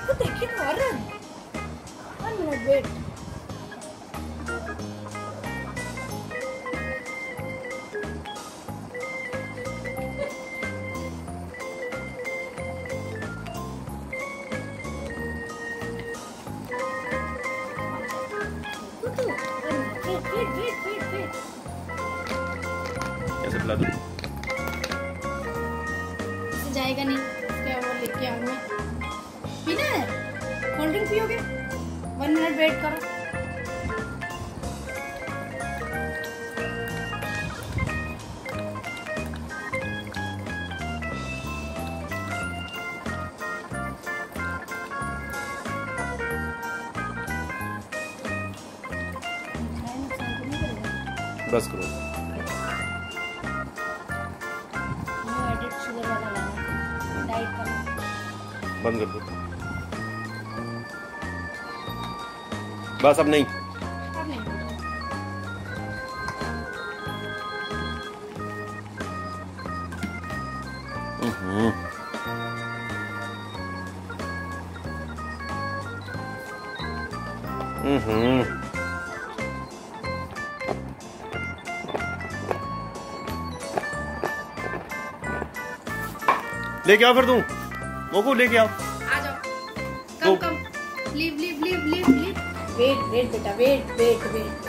देखो देखिए और 1 मिनट वेट। वेट कैसे पिला दूं? इससे जाएगा नहीं, इसका वो लेके आऊंगा। पीना है? कोल्ड ड्रिंक पियोगे? 1 मिनट वेट करो। बस करो। बंद कर दो। बस अब नहीं। लेके आओ फिर तुम मोको लेके आओ। आ जाओ। कम लीव वेट बेटा वेट।